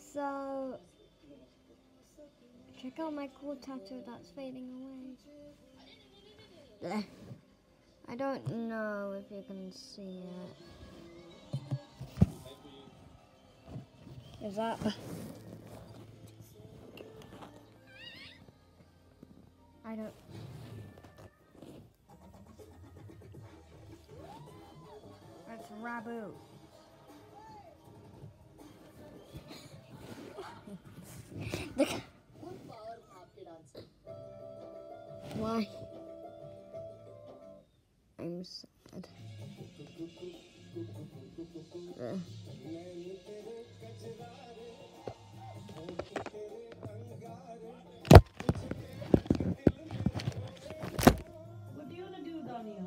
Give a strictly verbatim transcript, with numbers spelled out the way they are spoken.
So, check out my cool tattoo that's fading away. There. I don't know if you can see it. Is that? I don't. It's Rabu. The Why? I'm sad. Uh.